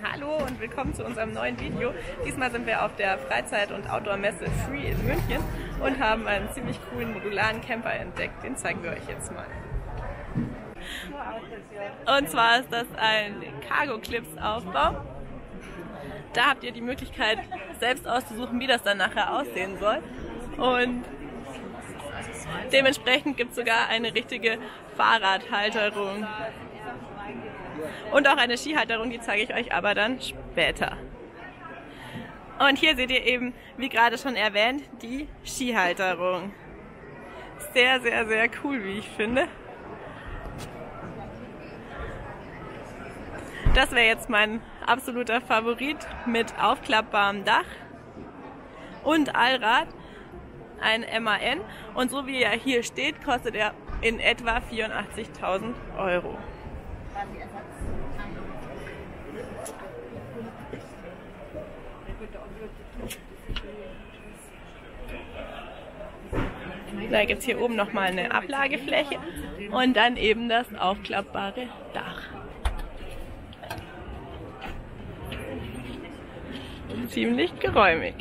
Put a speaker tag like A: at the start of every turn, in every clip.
A: Hallo und willkommen zu unserem neuen Video. Diesmal sind wir auf der Freizeit- und Outdoor-Messe Free in München und haben einen ziemlich coolen modularen Camper entdeckt. Den zeigen wir euch jetzt mal. Und zwar ist das ein Cargo-Clips-Aufbau. Da habt ihr die Möglichkeit, selbst auszusuchen, wie das dann nachher aussehen soll. Und dementsprechend gibt es sogar eine richtige Fahrradhalterung. Und auch eine Skihalterung, die zeige ich euch aber dann später. Und hier seht ihr eben, wie gerade schon erwähnt, die Skihalterung. Sehr, sehr, sehr cool, wie ich finde. Das wäre jetzt mein absoluter Favorit mit aufklappbarem Dach und Allrad, ein MAN. Und so wie er hier steht, kostet er in etwa 84.000 €. Da gibt es hier oben nochmal eine Ablagefläche und dann eben das aufklappbare Dach. Ziemlich geräumig.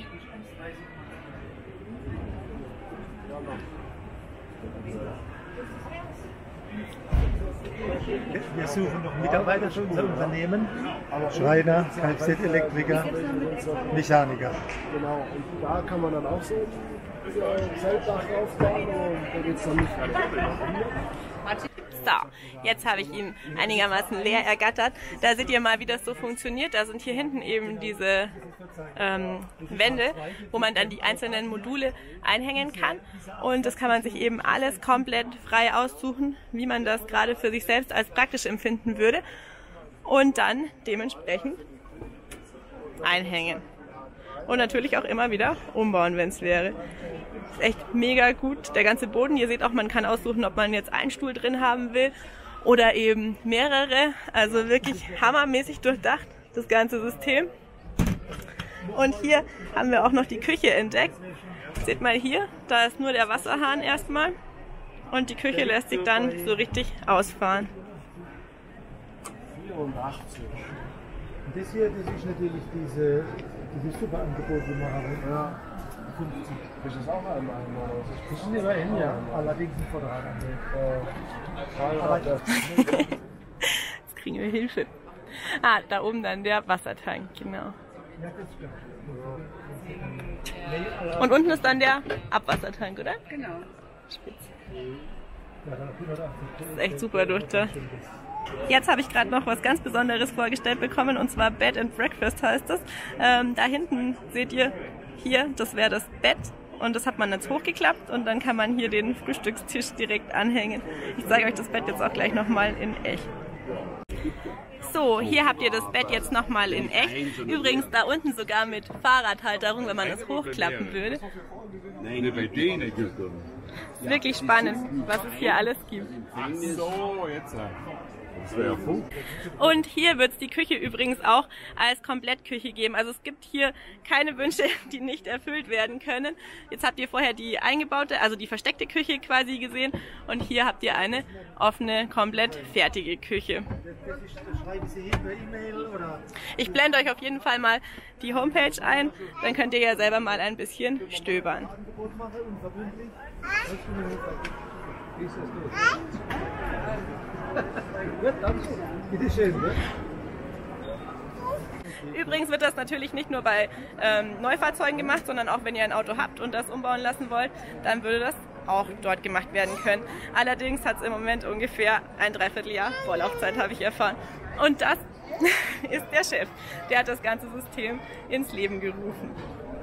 B: Wir suchen noch Mitarbeiter für unser Unternehmen, Schreiner, Kfz-Elektriker, Mechaniker.
C: Genau, und da kann man dann auch so ein Zeltdach aufbauen und da geht es dann nicht weiter.
A: So, jetzt habe ich ihn einigermaßen leer ergattert. Da seht ihr mal, wie das so funktioniert. Da sind hier hinten eben diese Wände, wo man dann die einzelnen Module einhängen kann. Und das kann man sich eben alles komplett frei aussuchen, wie man das gerade für sich selbst als praktisch empfinden würde. Und dann dementsprechend einhängen. Und natürlich auch immer wieder umbauen, wenn es wäre. Ist echt mega gut. Der ganze Boden, ihr seht auch, man kann aussuchen, ob man jetzt einen Stuhl drin haben will oder eben mehrere. Also wirklich hammermäßig durchdacht, das ganze System. Und hier haben wir auch noch die Küche entdeckt. Seht mal hier, da ist nur der Wasserhahn erstmal. Und die Küche lässt sich dann so richtig ausfahren.
C: 84.
B: Und das hier, das ist natürlich dieses super Angebot, die wir haben.
C: Ja. 50. Das ist auch einmal.
B: Das ist immer hin, ja. Allerdings ein Vorderradantrieb.
A: Jetzt kriegen wir Hilfe. Ah, da oben dann der Wassertank, genau. Und unten ist dann der Abwassertank, oder?
D: Genau.
A: Spitze. Das ist echt super durchdacht. Jetzt habe ich gerade noch was ganz Besonderes vorgestellt bekommen, und zwar Bed and Breakfast heißt das. Da hinten seht ihr hier, das wäre das Bett, und das hat man jetzt hochgeklappt und dann kann man hier den Frühstückstisch direkt anhängen. Ich zeige euch das Bett jetzt auch gleich nochmal in echt. So, hier habt ihr das Bett jetzt nochmal in echt. Übrigens da unten sogar mit Fahrradhalterung, wenn man es hochklappen würde. Wirklich spannend, was es hier alles gibt.
E: So, jetzt. Das wäre ja Funk.
A: Und hier wird es die Küche übrigens auch als Komplettküche geben. Also es gibt hier keine Wünsche, die nicht erfüllt werden können. Jetzt habt ihr vorher die eingebaute, also die versteckte Küche quasi gesehen. Und hier habt ihr eine offene, komplett fertige Küche.
B: Schreiben Sie hin per E-Mail oder?
A: Ich blende euch auf jeden Fall mal die Homepage ein. Dann könnt ihr ja selber mal ein bisschen stöbern.
B: Angebot mache, unverbindlich. Ja, danke. Bitte schön. Ne?
A: Übrigens wird das natürlich nicht nur bei Neufahrzeugen gemacht, sondern auch wenn ihr ein Auto habt und das umbauen lassen wollt, dann würde das auch dort gemacht werden können. Allerdings hat es im Moment ungefähr ein Dreivierteljahr Vorlaufzeit, habe ich erfahren. Und das ist der Chef. Der hat das ganze System ins Leben gerufen.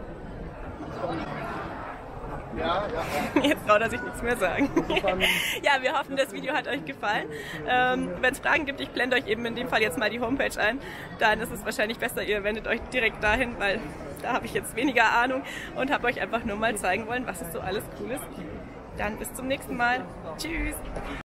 C: Ja.
A: Jetzt traut er sich nichts mehr sagen. Ja, wir hoffen, das Video hat euch gefallen. Wenn es Fragen gibt, ich blende euch eben in dem Fall jetzt mal die Homepage ein. Dann ist es wahrscheinlich besser, ihr wendet euch direkt dahin, weil da habe ich jetzt weniger Ahnung und habe euch einfach nur mal zeigen wollen, was es so alles Cooles gibt. Dann bis zum nächsten Mal. Tschüss!